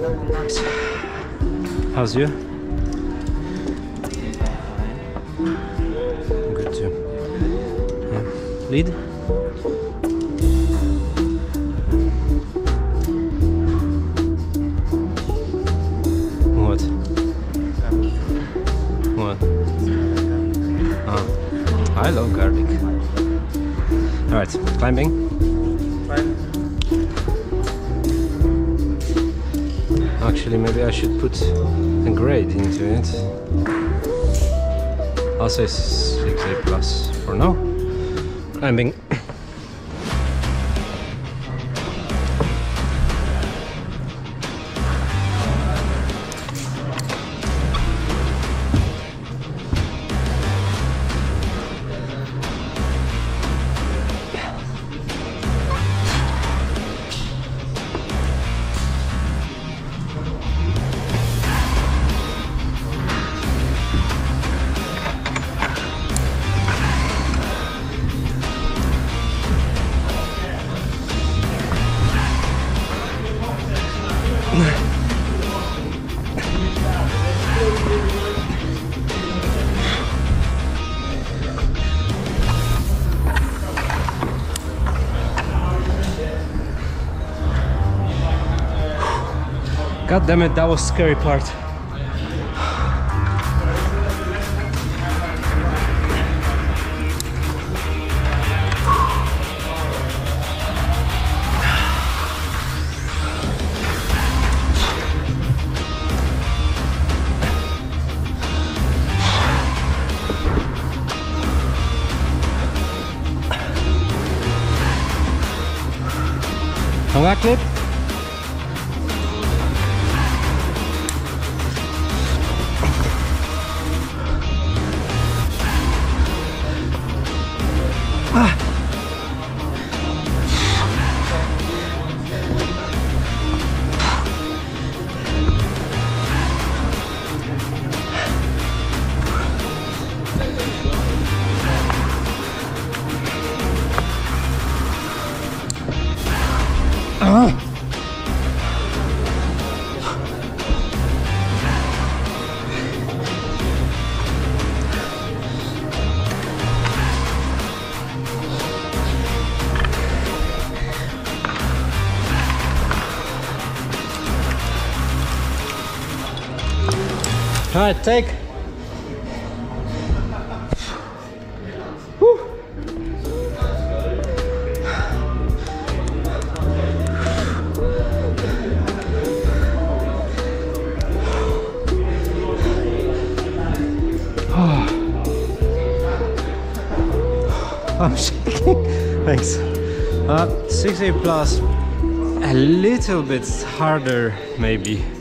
How's you? Good too. Yeah. Lead? What? What? Oh, I love garlic. Alright, climbing. Actually, maybe I should put a grade into it. I'll say 6A plus for now. Climbing. God damn it, that was scary part. Come back, clip. All right, take. Whew. I'm shaking. Thanks. 6A plus, a little bit harder maybe.